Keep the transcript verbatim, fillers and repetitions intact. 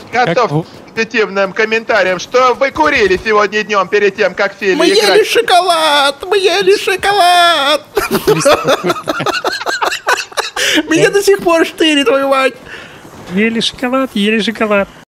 готов Как... к позитивным комментариям. Что вы курили сегодня днем перед тем, как сели Мы играть? ели шоколад! Мы ели шоколад! Меня до сих пор штырит, твою мать! Ели шоколад, ели шоколад.